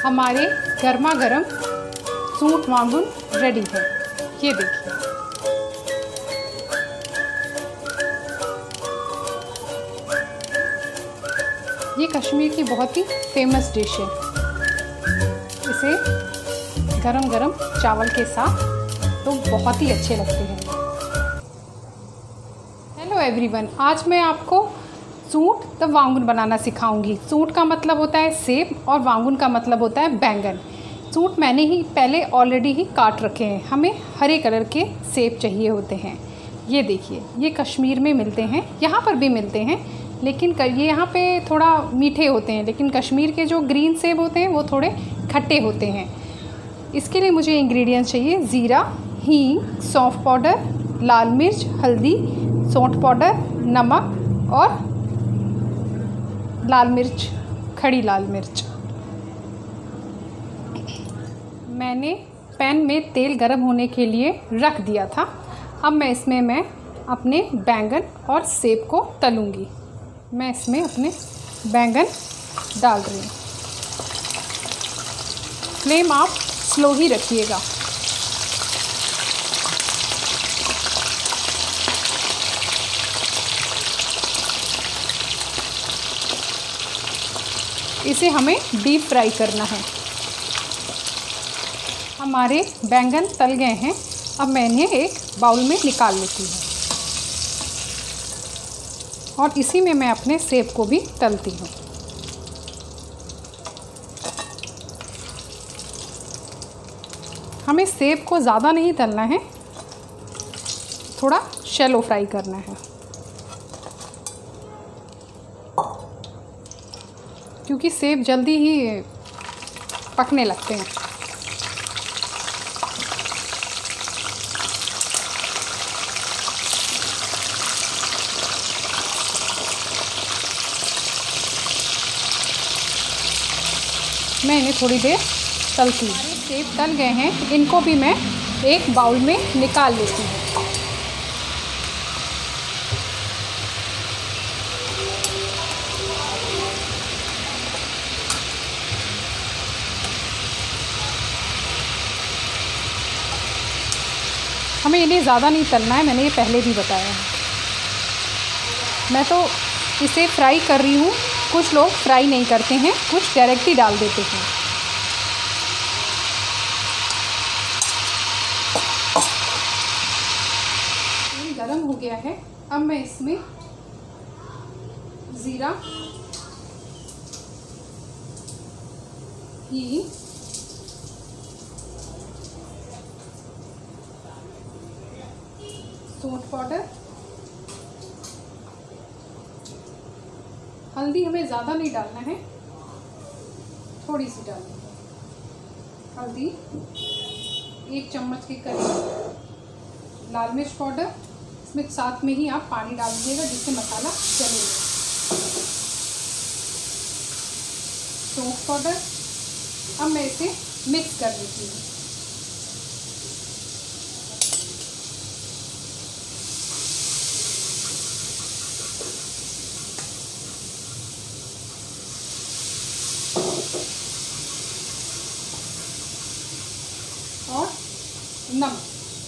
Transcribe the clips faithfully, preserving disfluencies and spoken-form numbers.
हमारे गर्मा गर्म सूंठ वांगुन रेडी है। ये देखिए, ये कश्मीर की बहुत ही फेमस डिश है। इसे गरम गरम चावल के साथ तो बहुत ही अच्छे लगते हैं। हेलो एवरीवन, आज मैं आपको सूंठ द वांगुन बनाना सिखाऊंगी। सूंठ का मतलब होता है सेब और वांगुन का मतलब होता है बैंगन। सूंठ मैंने ही पहले ऑलरेडी ही काट रखे हैं। हमें हरे कलर के सेब चाहिए होते हैं। ये देखिए, ये कश्मीर में मिलते हैं, यहाँ पर भी मिलते हैं, लेकिन ये यहाँ पे थोड़ा मीठे होते हैं, लेकिन कश्मीर के जो ग्रीन सेब होते हैं वो थोड़े खट्टे होते हैं। इसके लिए मुझे इंग्रेडिएंट्स चाहिए: ज़ीरा, हींग, सौंफ पाउडर, लाल मिर्च, हल्दी, सौंठ पाउडर, नमक और लाल मिर्च, खड़ी लाल मिर्च। मैंने पैन में तेल गरम होने के लिए रख दिया था। अब मैं इसमें मैं अपने बैंगन और सेब को तलूँगी। मैं इसमें अपने बैंगन डाल रही हूँ। फ्लेम आप स्लो ही रखिएगा। इसे हमें डीप फ्राई करना है। हमारे बैंगन तल गए हैं। अब मैं इन्हें एक बाउल में निकाल लेती हूँ और इसी में मैं अपने सेब को भी तलती हूँ। हमें सेब को ज़्यादा नहीं तलना है, थोड़ा शैलो फ्राई करना है, क्योंकि सेब जल्दी ही पकने लगते हैं। मैं इन्हें थोड़ी देर तलती हूँ। सेब तल गए हैं, इनको भी मैं एक बाउल में निकाल लेती हूँ। हमें इन्हें ज़्यादा नहीं तलना है, मैंने ये पहले भी बताया है। मैं तो इसे फ्राई कर रही हूँ। कुछ लोग फ्राई नहीं करते हैं, कुछ डायरेक्ट ही डाल देते हैं। तेल गरम हो गया है। अब मैं इसमें ज़ीरा, हींग, सौंठ पाउडर, हल्दी हमें ज़्यादा नहीं डालना है, थोड़ी सी डालनी है हल्दी, एक चम्मच के करीब लाल मिर्च पाउडर। इसमें साथ में ही आप पानी डाल दीजिएगा जिससे मसाला चलेगा। सौंफ पाउडर। अब मैं इसे मिक्स कर लेती हूँ। और नमक।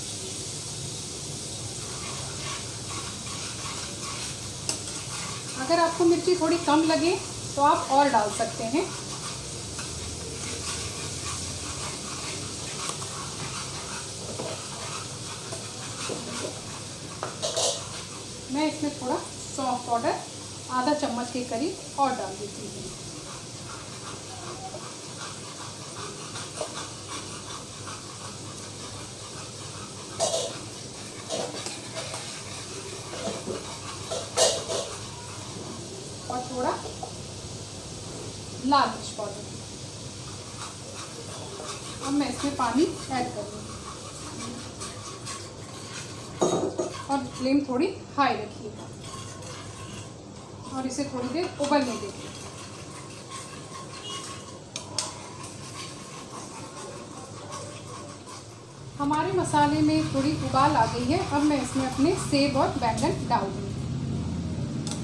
अगर आपको मिर्ची थोड़ी कम लगे तो आप और डाल सकते हैं। मैं इसमें थोड़ा सौंफ पाउडर आधा चम्मच के करीब और डाल देती हूँ। और थोड़ा लाल मिर्च पाउडर। अब मैं इसमें पानी ऐड कर दूँगी और फ्लेम थोड़ी हाई रखिएगा और इसे थोड़ी देर उबलने देंगे। हमारे मसाले में थोड़ी उबाल आ गई है। अब मैं इसमें अपने सेब और बैंगन डाल दूँगी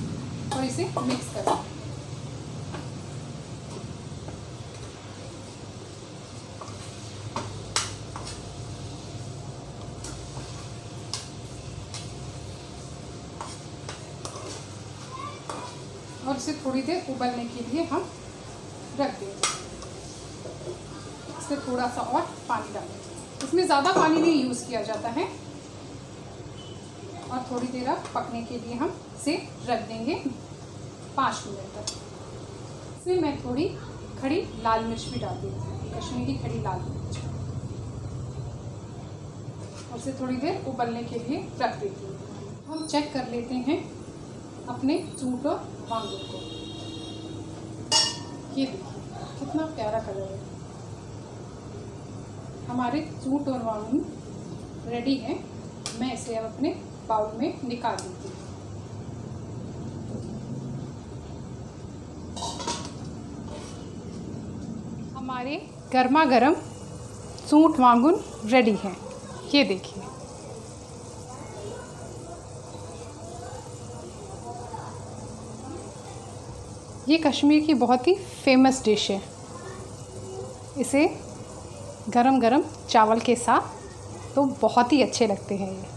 और इसे मिक्स कर दूँगी। इसे थोड़ी देर उबलने के लिए हम रख देंगे। इसमें थोड़ा सा और पानी डालेंगे। इसमें ज़्यादा पानी नहीं यूज़ किया जाता है। और थोड़ी देर अब पकने के लिए हम इसे रख देंगे पाँच मिनट तक। इसमें मैं थोड़ी खड़ी लाल मिर्च भी डाल देती हूँ, कश्मीरी खड़ी लाल मिर्च। और इसे थोड़ी देर उबलने के लिए रख देती हूँ। हम चेक कर लेते हैं अपने सूट और वांगन को। ये देखिए कितना प्यारा कलर है। हमारे सूट और वांगन रेडी है। मैं इसे अब अपने बाउल में निकाल देती हूँ। हमारे गर्मा गर्म सूट वांगन रेडी हैं। ये देखिए। ये कश्मीर की बहुत ही फेमस डिश है। इसे गरम गरम चावल के साथ तो बहुत ही अच्छे लगते हैं ये।